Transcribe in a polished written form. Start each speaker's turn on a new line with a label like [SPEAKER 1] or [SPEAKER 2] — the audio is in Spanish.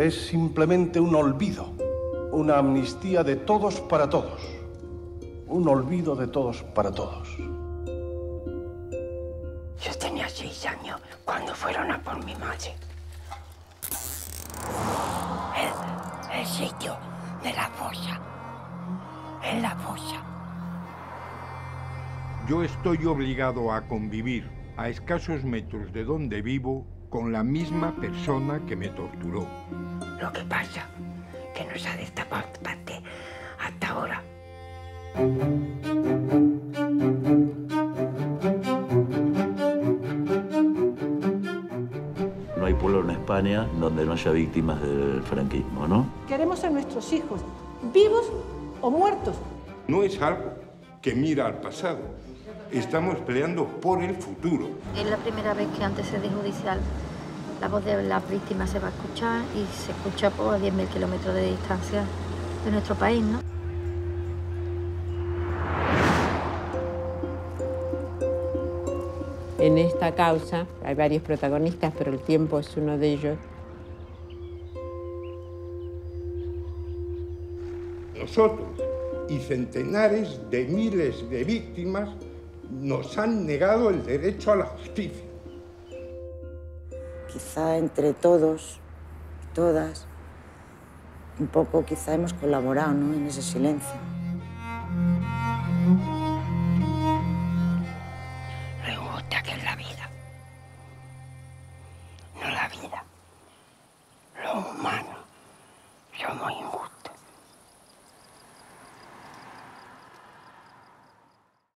[SPEAKER 1] es simplemente un olvido, una amnistía de todos para todos, un olvido de todos para todos.
[SPEAKER 2] Yo tenía 6 años cuando fueron a por mi madre. El sitio de la fosa, en la fosa.
[SPEAKER 3] Yo estoy obligado a convivir a escasos metros de donde vivo con la misma persona que me torturó.
[SPEAKER 2] Lo que pasa que no se ha destapado parte hasta ahora.
[SPEAKER 4] No hay pueblo en España donde no haya víctimas del franquismo, ¿no?
[SPEAKER 5] Queremos a nuestros hijos, vivos o muertos.
[SPEAKER 3] No es algo que mira al pasado. Estamos peleando por el futuro.
[SPEAKER 6] Es la primera vez que ante sede judicial la voz de las víctimas se va a escuchar y se escucha por 10.000 kilómetros de distancia de nuestro país, ¿no?
[SPEAKER 7] En esta causa hay varios protagonistas, pero el tiempo es uno de ellos.
[SPEAKER 3] Nosotros y centenares de miles de víctimas nos han negado el derecho a la justicia.
[SPEAKER 8] Quizá entre todos y todas, un poco quizá hemos colaborado, ¿no?, en ese silencio.